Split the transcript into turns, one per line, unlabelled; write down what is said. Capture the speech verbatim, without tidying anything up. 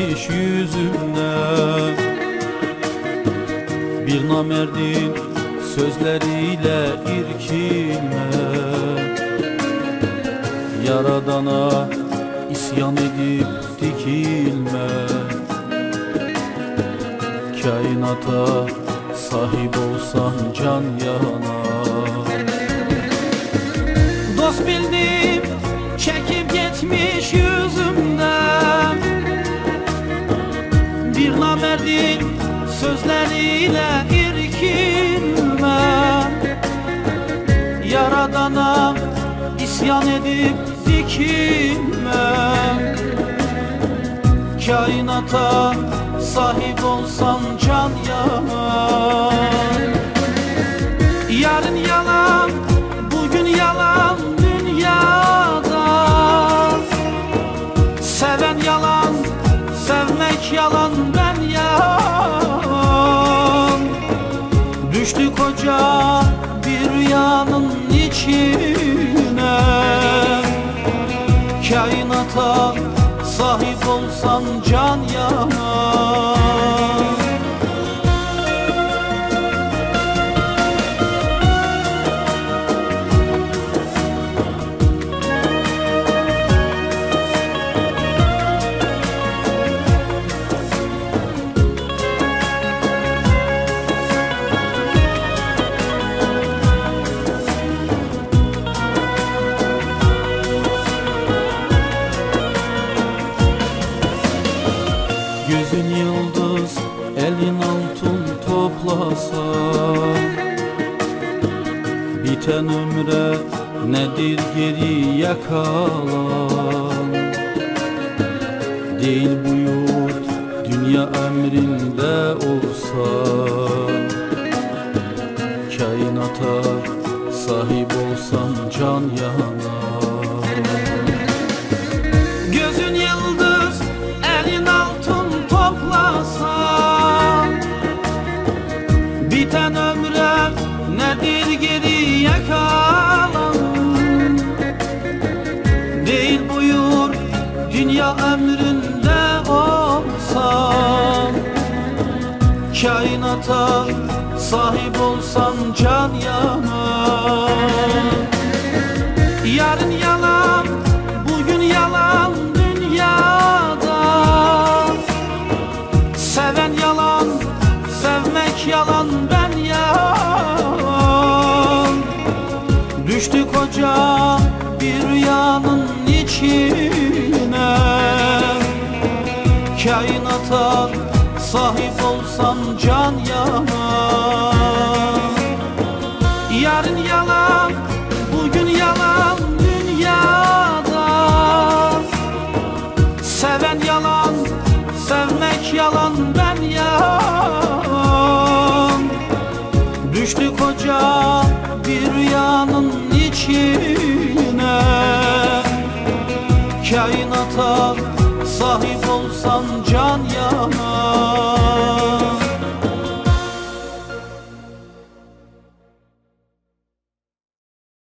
geçmiş yüzümden. Bir namerdin sözleriyle irkilme, Yaradana isyan edip dikilme. Kainata sahip olsan can yana. Dost bildim çekip gitmiş yüzümden, bir namerdin sözleriyle irkilme. Yaradana isyan edip dikilme. Kainata sahip olsan can yana. Yarın yalan, bugün yalan dünyada. Seven yalan, sevmek yalan, ben yalan. Düştük koca bir rüyanın içine. Kainata sahip olsan can yana. Gözün yıldız, elin altın toplasa, biten ömre nedir geriye kalan? Değil bu yurt dünya emrinde olsa, kainata sahip olsan can yana. Gözün yıldız, elin altın toplasan, biten ömre nedir geriye kalan? Değil buyur dünya emrinde olsan, kainata sahip olsan can yana. Yarın yalan, bugün yalan dünyada. Seven yalan, sevmek yalan, ben yalan. Düştük koca bir rüyanın içine. Kainata sahip olsan can yana. Yarın yalan, bugün yalan dünyada. Seven yalan, sevmek yalan, ben yalan. Düştük koca bir rüyanın içine. Kainata sahip olsan can yana.